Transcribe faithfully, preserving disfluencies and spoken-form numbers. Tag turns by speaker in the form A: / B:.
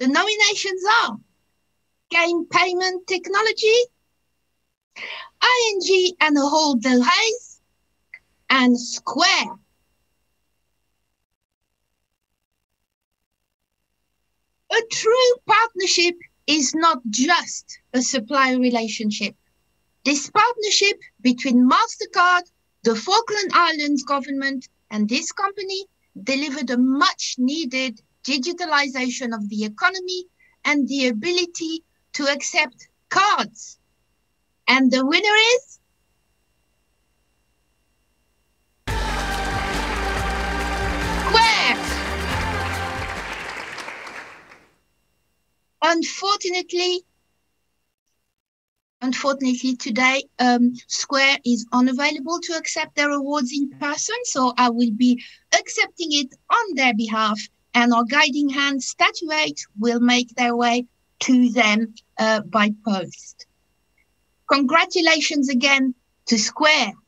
A: The nominations are Game Payment Technology, I N G and Ahold Delhaize, and Square. A true partnership is not just a supply relationship. This partnership between MasterCard, the Falkland Islands government, and this company delivered a much needed digitalization of the economy and the ability to accept cards. And the winner is Square. Unfortunately, Unfortunately, today, um, Square is unavailable to accept their awards in person, so I will be accepting it on their behalf, and our guiding hand statuette will make their way to them uh, by post. Congratulations again to Square.